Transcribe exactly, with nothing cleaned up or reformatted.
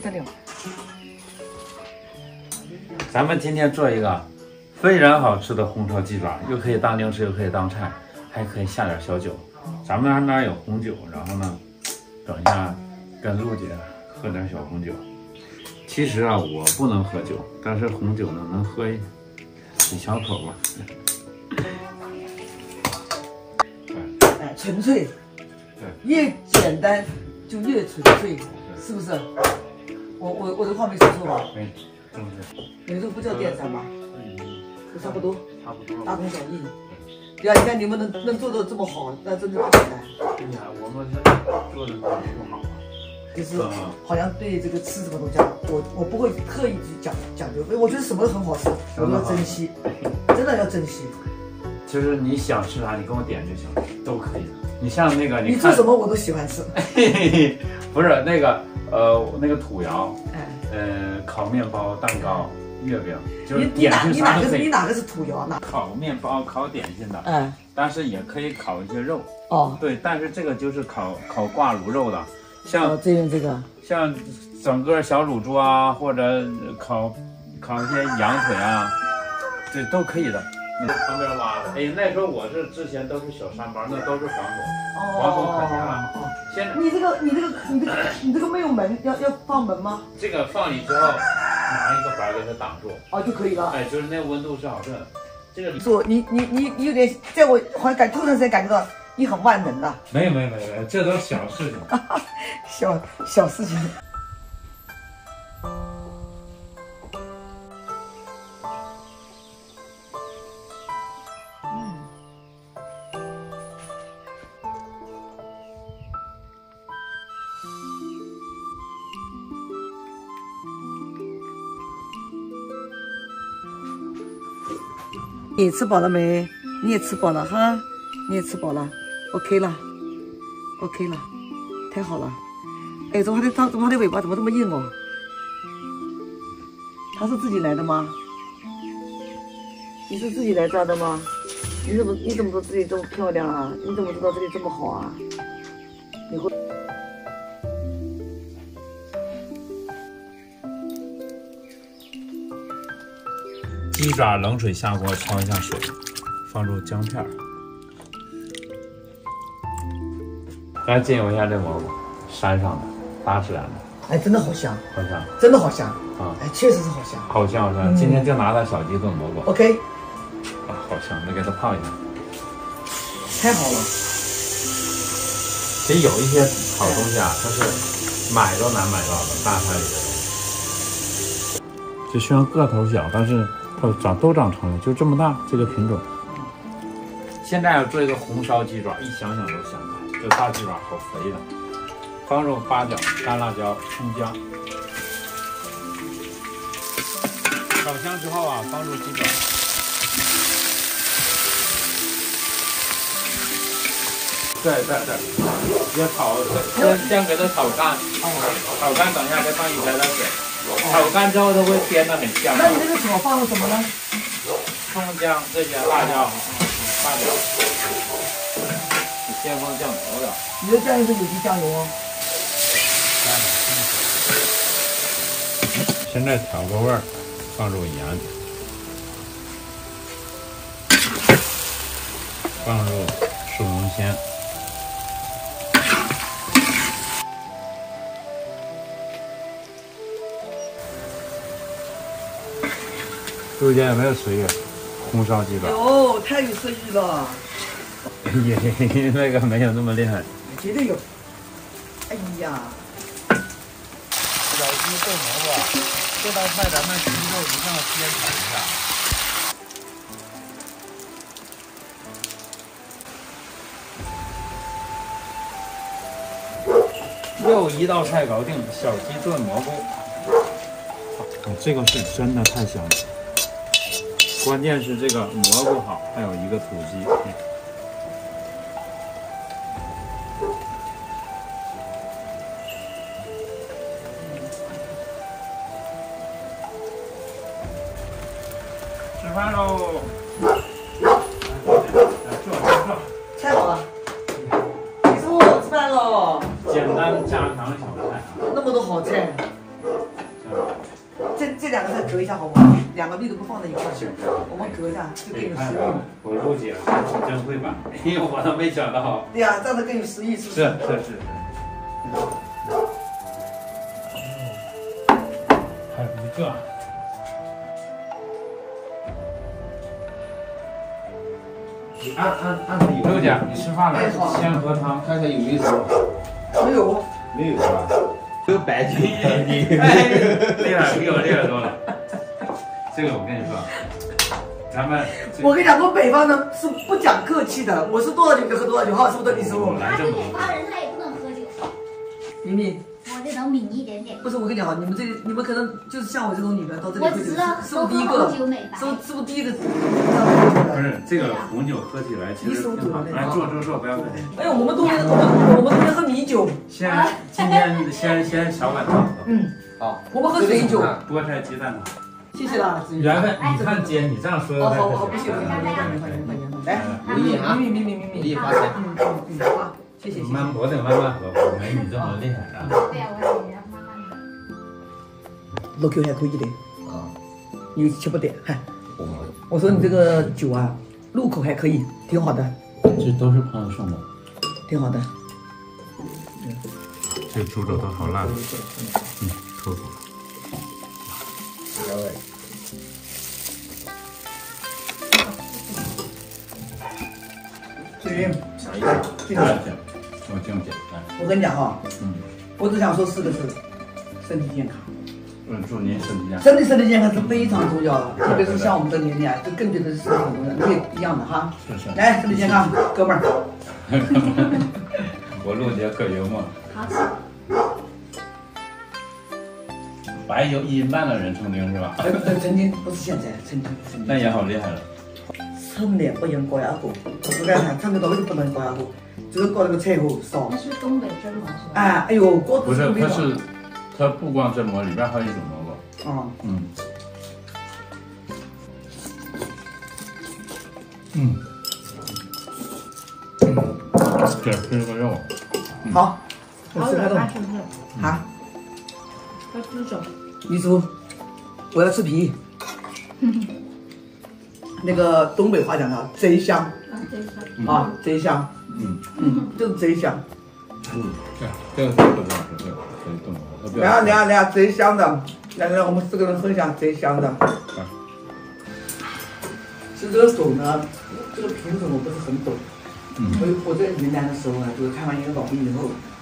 香点。 咱们今天做一个非常好吃的红烧鸡爪，又可以当零食，又可以当菜，还可以下点小酒。咱们那边有红酒，然后呢，等一下跟陆姐喝点小红酒。其实啊，我不能喝酒，但是红酒呢能喝一几小口吧。 哎，纯粹， 对， 越简单就越纯粹，是不是？我我我的话没说错吧？ 没，正是。 你这不叫电商吧？ 嗯， 都差不多， 差不多， 大同小异。对啊，你看你们能能做的这么好，那真的不简单。 哎呀，我们这做的不好啊。 就是好像对这个吃什么东西啊，我我不会特意去讲讲究，我觉得什么都很好吃，我都要珍惜，真的要珍惜。 其实你想吃啥，你跟我点就行，都可以。你像那个， 你做什么我都喜欢吃。 不是那个呃那个土窑， 哎， 呃烤面包、蛋糕、月饼，就是你点心哪你哪啥都可以。 个是你哪个是土窑哪？ 烤面包、烤点心的， 哎， 但是也可以烤一些肉。 哦， 对，但是这个就是烤烤挂卤肉的，像、 哦、这边这个像整个小乳猪啊，或者烤烤一些羊腿啊，这都可以的。旁边挖的，哎，那时候我是之前都是小山包，那都是黄土，黄土可年了。现在你这个你这个你这个你这个没有门，要要放门吗？ 这个放里之后，拿一个板给它挡住， 哦就可以了。 哎，就是那温度是好正。这个说你你你你有点，在我好像感突然之间感觉到你很万能的。 没有没有没有没有，这都是小事情。 小小事情。你吃饱了没？你也吃饱了哈，你也吃饱了 ，OK 了 ，OK 了，太好了。哎，怎么它的它怎么它的尾巴怎么这么硬哦？它是自己来的吗？你是自己来抓的吗？你怎么你怎么知道自己这么漂亮啊？你怎么知道这里这么好啊？你会。 鸡爪冷水下锅焯一下水，放入姜片。来进入一下这蘑菇，山上的，大自然的， 哎，真的好香， 好香， 真的好香啊！ 哎，确实是好香， 好香好香。嗯、今天就拿了小鸡炖蘑菇 ，OK， 啊，好香，再给它泡一下， 太好了。 其实有一些好东西啊，它是买都难买到的，大山里的。就虽然个头小，但是它长都长成了，就这么大这个品种。现在要做一个红烧鸡爪，一想想都想开。这大鸡爪好肥的，放入八角、干辣椒、葱姜，炒香之后啊，放入鸡爪，对对对，要炒，先先给它炒干，炒干，等一下再放一点点水，炒干之后它会煸得很香。 那你这个炒放了什么呢？ 葱姜这些辣椒、八角。先放酱油的， 你的酱油是有机酱油哦。 现在调个味儿，放入盐，放入速溶鲜，陆姐有没有食欲？红烧鸡爪。 有，太有食欲了。 也那个没有那么厉害， 绝对有。哎呀， 小鸡炖蘑菇，这道菜咱们鸡肉一定要先炒一下。又一道菜搞定，小鸡炖蘑菇。哦，这个是真的太香了，关键是这个蘑菇好，还有一个土鸡。嗯吃饭喽！坐坐坐。 太好了，李师傅吃饭喽！ 简单家常小菜。 那么多好菜， 隔一下好不好？两个蜜都不放在一块儿，我们隔一下就更有食欲。 我陆姐真会办，因为我都没想到。 对呀，这样子更有食欲，是不是是是是。还有一个。你按按按着有。陆姐，你吃饭了，先喝汤， 看看有没有什么。 没有， 没有是吧？有白金你厉害，比我厉害多了。这个我跟你说，咱们我跟你讲，我北方人是不讲客气的，我是多少酒就喝多少酒，哈，是不是？你说。 来这么多。 北方人他也不能喝酒。 明明。 我这能抿一点点。 不是，我跟你讲啊，你们这你们可能就是像我这种女的到这里我喝酒， 知道是不是第一个？ 是不是不是第一个？ 不是这个红酒喝起来其实挺好。来坐坐坐，不要客气。 哎呦，我们冬天我们我们冬天喝米酒。 先今天先先小碗汤喝。 嗯， 好， 我们喝水酒， 菠菜鸡蛋汤。 谢谢啦， 缘分，你看姐，你这样说的。 好好好，不谢，不谢，欢迎欢迎欢迎欢迎，来， 礼啊， 明明明明明礼发财。 嗯嗯嗯，好，谢谢谢谢。 慢，我得慢慢喝，我没你这么厉害啊。 对呀，我也要慢慢的。 老 Q 还可以的， 啊， 你吃不得，嗨。我说你这个酒啊，入口还可以，挺好的。 这都是朋友送的， 挺好的。 这猪肘都好烂，嗯，臭死了。 志云， 尝一下， 这个， 我敬姐， 我跟你讲哈， 嗯， 我只想说四个字：身体健康。 嗯，祝您身体健康。 真的身体健康是非常重要的，特别是像我们这年龄啊，就更觉得是身体很重要。你也一样的哈。 是是。 来，身体健康，哥们儿。 我陆姐可幽默。 好吃。 白有一半的人曾经是吧？ 呃，曾经不是现在，曾经曾经。 那也好厉害了。 春联不用高压锅，我跟你讲，他们到底不能高压锅，就是搞那个柴火烧。 那是东北蒸馍是吧？ 哎，哎呦，锅不是， 子是它是，它不光蒸馍，里边还有一种萝卜。 啊， 嗯。嗯。嗯，这是个肉。 好，我吃开动。 是不是？ 好。 要猪手。 女主，我要吃皮。那个东北话讲的贼香。 啊，贼香。 啊，贼香。 嗯嗯，就是贼香。 嗯，这个这个不好吃，这个可以炖了。 来啊来啊来啊，贼香的，来来，我们四个人分享贼香的。其实这个狗呢，这个品种我不是很懂。 嗯。 我我在云南的时候呢，就是看完一个老兵以后，